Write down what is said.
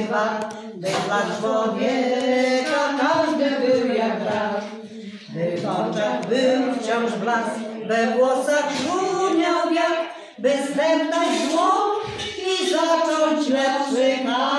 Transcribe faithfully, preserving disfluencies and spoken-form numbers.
wad, by dla człowieka każdy był jak brat. By w oczach był wciąż blask, we włosach szumiał wiatr, by zdeptać zło i zacząć lepszy